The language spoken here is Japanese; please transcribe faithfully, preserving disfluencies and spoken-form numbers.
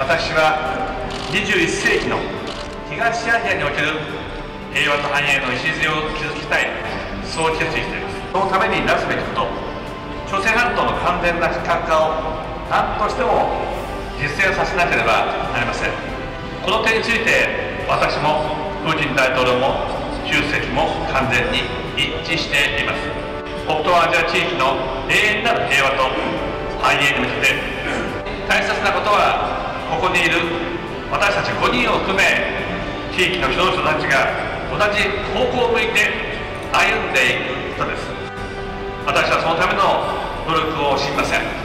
私はにじゅういっせいきの東アジアにおける平和と繁栄の礎を築きたい、そう決意しています。そのためになすべきこと、朝鮮半島の完全な非核化を何としても実現させなければなりません。この点について私もプーチン大統領も習主席も完全に一致しています。北東アジア地域の永遠なる平和と繁栄に向けて大切なことは、ここにいる私たちごにんを含め地域の指導者たちが同じ方向を向いて歩んでいくことです。私はそのための努力を惜しみません。